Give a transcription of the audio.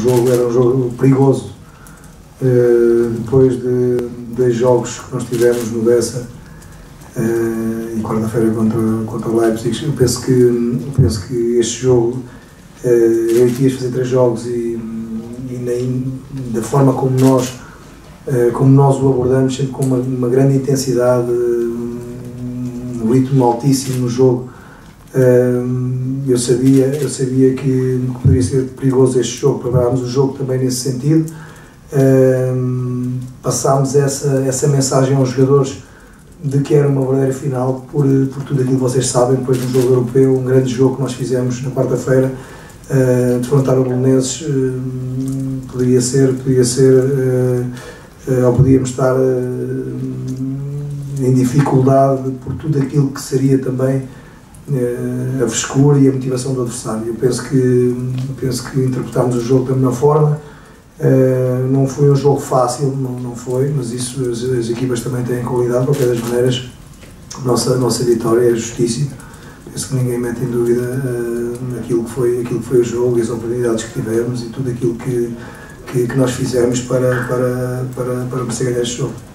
era um jogo perigoso. Depois de 2 jogos que nós tivemos no Bessa, e quarta-feira contra o Leipzig, eu penso que este jogo, eu ia fazer 3 jogos e da forma como nós o abordamos, sempre com uma grande intensidade, um ritmo altíssimo no jogo, eu sabia que poderia ser perigoso este jogo. Preparámos o jogo também nesse sentido, passámos essa mensagem aos jogadores de que era uma verdadeira final por tudo aquilo que vocês sabem. Depois do jogo europeu, um grande jogo que nós fizemos na quarta-feira, defrontar o Belenenses, podia ser ou podíamos estar em dificuldade por tudo aquilo que seria também a frescura e a motivação do adversário. Eu penso que interpretámos o jogo da melhor forma. Não foi um jogo fácil, não foi, mas isso as equipas também têm qualidade. De qualquer das maneiras, a nossa vitória é justíssima. Penso que ninguém mete em dúvida aquilo que foi o jogo e as oportunidades que tivemos e tudo aquilo que nós fizemos para merecer ganhar este jogo.